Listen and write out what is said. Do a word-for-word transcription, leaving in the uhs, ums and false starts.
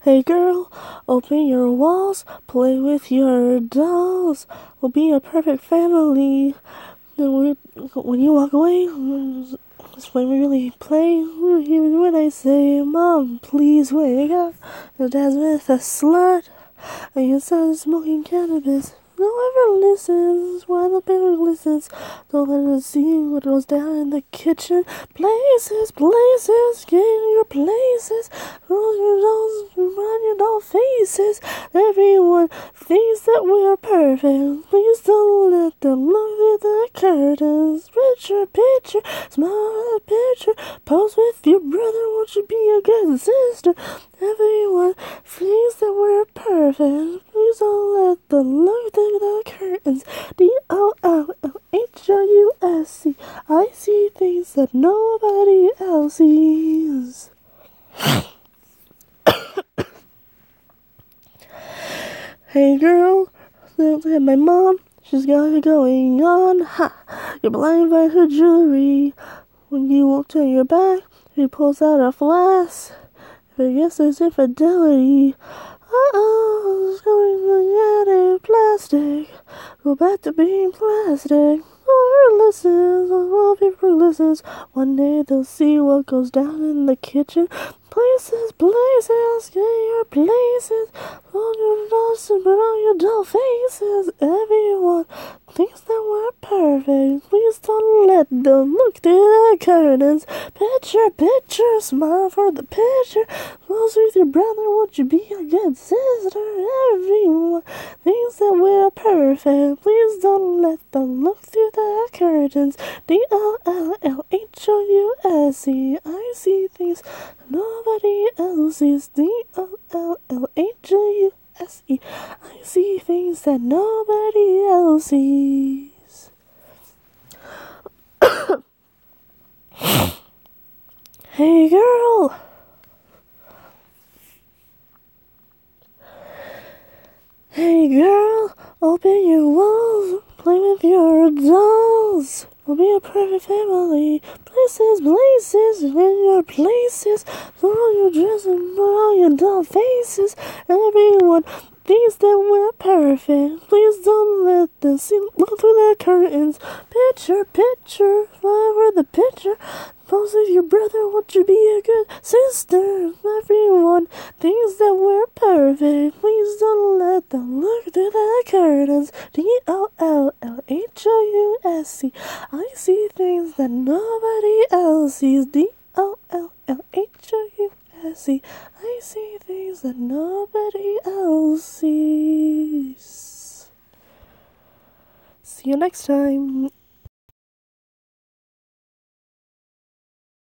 Hey girl, open your walls, play with your dolls. We'll be a perfect family. Then we, when you walk away, that's when we really play. When I say, Mom, please wake up. Your dad's with a slut, and your son's smoking cannabis. No one ever listens, while the parent listens. Don't let us see what goes down in the kitchen. Places, places, get in your places. Roll your dolls, run your doll faces. Everyone thinks that we're perfect. Please don't let them look through the curtains. Picture, picture, smile at the picture. Pose with your brother, won't you be a good sister? Everyone thinks that we're perfect. Please don't let them look through the curtains. D O L L H O U S C. I see things that nobody else sees. Hey girl, look at my mom. She's got it going on. Ha! You're blinded by her jewelry. When you walk to your back, she pulls out a flask. I guess there's infidelity. Uh-oh, it's going to get a plastic. Go back to being plastic. Whoever listens, all people listens. One day they'll see what goes down in the kitchen. Places, places, get your places. On your dolls, but on your doll faces. Everyone thinks that we're perfect. Please don't let them look through the curtains. Picture, picture, smile for the picture. Close with your brother, won't you be a good sister? Everyone thinks that we're perfect. Please don't let them look through the curtains. D O L L H O U S E. I see things nobody else sees. D O L L H O U S E. I see things that nobody else sees. Hey girl! Hey girl, open your walls, play with your dolls. We'll be a perfect family. Places, places, in your places. Throw all your dresses, put all your doll faces. Everyone thinks that we're perfect. Please don't let them see look through the curtains. Picture, picture, flower the picture. Pose with your brother, won't you be a good sister? Everyone thinks that we're perfect. Please don't let them look through the curtains. D O L L H O U S E. I see things that nobody else sees. D O L L H O U S E. I see things that nobody else sees. See you next time.